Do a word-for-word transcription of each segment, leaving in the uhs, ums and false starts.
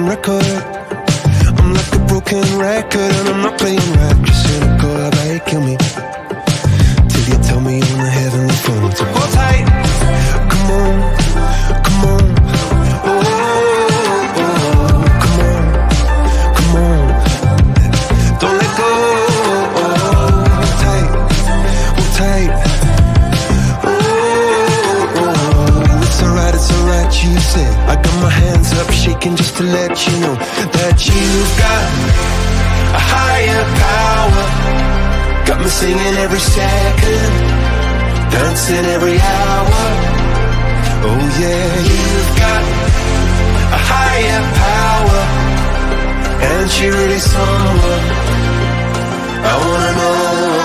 record. I'm like a broken record, and I'm not playing right. Just cynical, how about you kill me till you tell me on the heavenly phone. So hold tight, come on, come on. Oh, oh, oh, come on, come on. Don't let go. Oh, hold tight, hold tight. Oh, oh, oh. It's alright, it's alright, you said. I got my hands up shaking just to let you know that you've got a higher power. Got me singing every second, dancing every hour. Oh yeah, you've got a higher power, and she really someone I wanna know.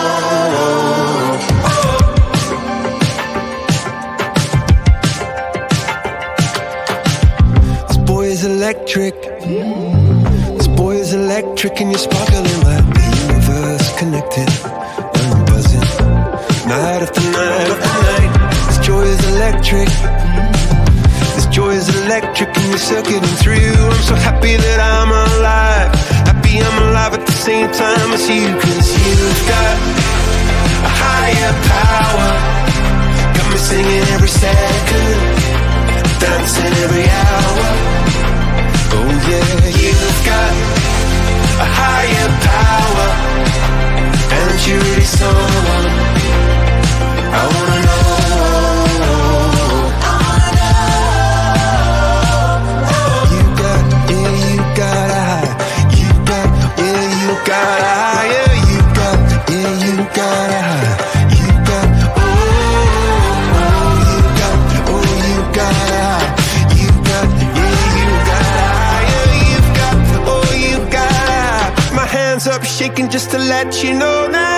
This boy is electric. This boy is electric, and you're sparkling like the universe connected. And I'm buzzing night after night after night. This joy is electric. This joy is electric, and you're circuiting through. I'm so happy that I'm alive. Happy I'm alive at the same time as you. Cause you've got a higher power. Got me singing every second, dancing every hour. Oh yeah, you've got a higher power, and you're really someone I wanna know. You got, yeah, you got a high. You got, yeah, you got a higher. You got, yeah, you got a high. You got, oh, oh, you got, oh, you got a high. You got, yeah, you got a higher. You got, oh, you got a high. My hands up shaking just to let you know now.